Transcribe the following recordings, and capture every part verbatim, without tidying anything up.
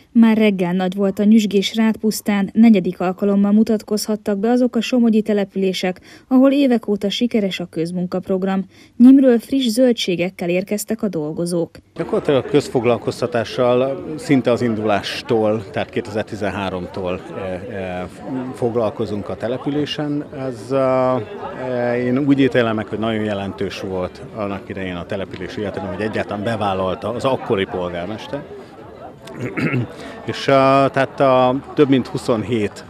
Már reggel nagy volt a nyüzsgés Rádpusztán, negyedik alkalommal mutatkozhattak be azok a somogyi települések, ahol évek óta sikeres a közmunkaprogram. Nyimről friss zöldségekkel érkeztek a dolgozók. Gyakorlatilag a közfoglalkoztatással szinte az indulástól, tehát kétezer-tizenháromtól foglalkozunk a településen. Ez, én úgy ítélem meg, hogy nagyon jelentős volt annak idején a település életében, hogy egyáltalán bevállalta az akkori polgármester. És tehát a, több mint huszonhét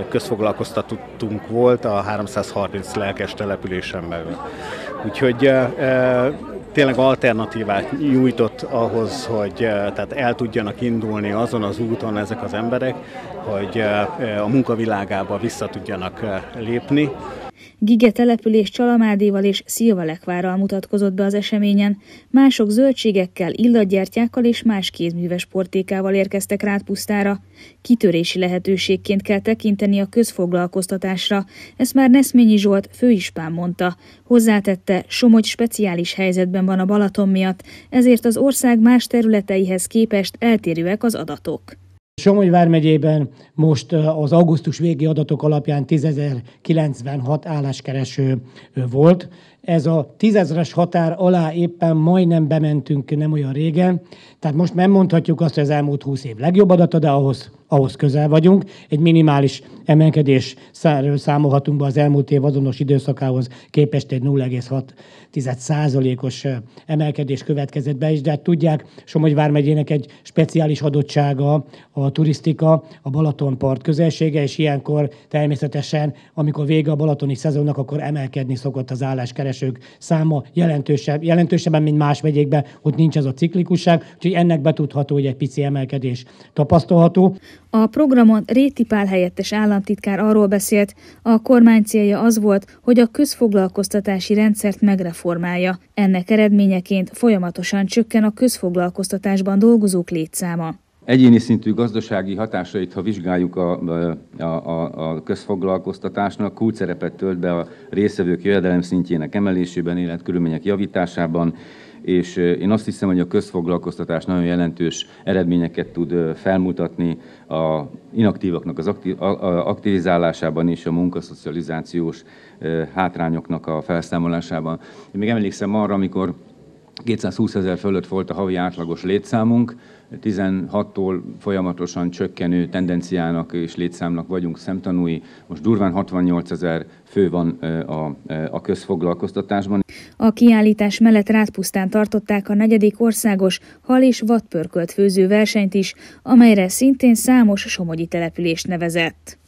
közfoglalkoztatottunk volt a háromszázharminc lelkes településen belül. Úgyhogy e, tényleg alternatívát nyújtott ahhoz, hogy tehát el tudjanak indulni azon az úton ezek az emberek, hogy a munkavilágába vissza tudjanak lépni. Gige település Csalamádéval és Szilvalekvárral mutatkozott be az eseményen. Mások zöldségekkel, illatgyertyákkal és más kézműves portékával érkeztek Rádpusztára. Kitörési lehetőségként kell tekinteni a közfoglalkoztatásra. Ezt már Neszményi Zsolt főispán mondta. Hozzátette, Somogy speciális helyzetben van a Balaton miatt, ezért az ország más területeihez képest eltérőek az adatok. Somogy vármegyében most az augusztus végi adatok alapján tízezer-kilencvenhat álláskereső volt. Ez a tízezres határ alá éppen majdnem bementünk nem olyan régen, tehát most nem mondhatjuk azt, hogy az elmúlt húsz év legjobb adata, de ahhoz, ahhoz közel vagyunk. Egy minimális emelkedésről számolhatunk be az elmúlt év azonos időszakához képest, egy nulla egész hat százalékos emelkedés következett be is, de hát tudják, Somogy vármegyének egy speciális adottsága a turisztika, a Balatonpart közelsége, és ilyenkor természetesen, amikor vége a balatoni szezonnak, akkor emelkedni szokott az álláskeresők száma jelentősebb, jelentősebben, mint más megyékben, ott nincs az a ciklikusság, úgyhogy ennek betudható, hogy egy pici emelkedés tapasztalható. A programon Réti Pál helyettes államtitkár arról beszélt, a kormány célja az volt, hogy a közfoglalkoztatási rendszert megreformálja. Ennek eredményeként folyamatosan csökken a közfoglalkoztatásban dolgozók létszáma. Egyéni szintű gazdasági hatásait, ha vizsgáljuk a, a, a, a közfoglalkoztatásnak, kulcsszerepet tölt be a résztvevők jövedelem szintjének emelésében, életkörülmények javításában, és én azt hiszem, hogy a közfoglalkoztatás nagyon jelentős eredményeket tud felmutatni a inaktívaknak az aktivizálásában és a munkaszocializációs hátrányoknak a felszámolásában. Én még emlékszem arra, amikor kétszázhúszezer fölött volt a havi átlagos létszámunk, tizenhattól folyamatosan csökkenő tendenciának és létszámnak vagyunk szemtanúi. Most durván hatvannyolcezer fő van a, a közfoglalkoztatásban. A kiállítás mellett Rádpusztán tartották a negyedik országos hal- és vadpörkölt főző versenyt is, amelyre szintén számos somogyi települést nevezett.